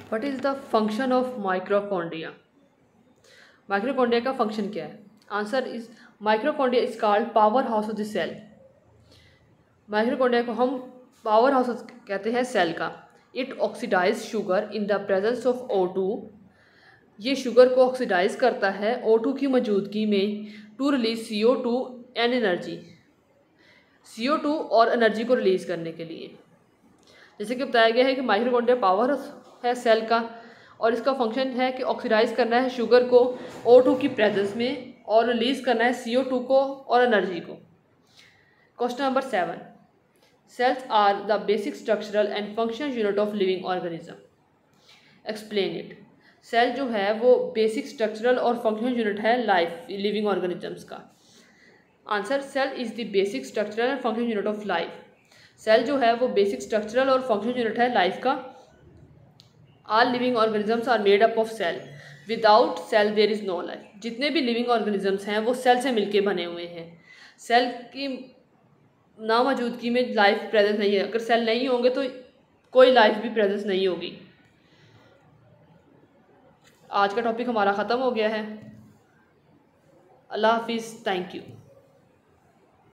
What is the function of mitochondria? Mitochondria का function क्या है? Answer is mitochondria is called power house of the cell. Mitochondria को हम power house कहते हैं सेल का। It oxidise sugar in the presence of O2। ये sugar को ऑक्सीडाइज करता है O2 की मौजूदगी में to release CO2 and energy, CO2 और एनर्जी को रिलीज करने के लिए। जैसे कि बताया गया है कि माइक्रोकॉन्ड्रिया पावर है सेल का और इसका फंक्शन है कि ऑक्सीडाइज करना है शुगर को O2 की प्रेजेंस में और रिलीज करना है CO2 को और एनर्जी को। Question number 7, cells are the basic structural and functional unit of living organism. Explain it. Cell जो है वो बेसिक स्ट्रक्चरल और फंक्शनल यूनिट है लाइफ लिविंग ऑर्गेनिजम्स का। Answer, cell is the basic structural and functional unit of life. Cell जो है वो basic structural और फंक्शनल यूनिट है लाइफ का। All living organisms are made up of cell, without cell there is no life. जितने भी living organisms हैं वो सेल से मिलके बने हुए हैं। सेल की नामौजूदगी में लाइफ प्रेजेंस नहीं है। अगर सेल नहीं होंगे तो कोई लाइफ भी प्रेजेंस नहीं होगी। आज का टॉपिक हमारा ख़त्म हो गया है। अल्लाह हाफिज़, थैंक यू।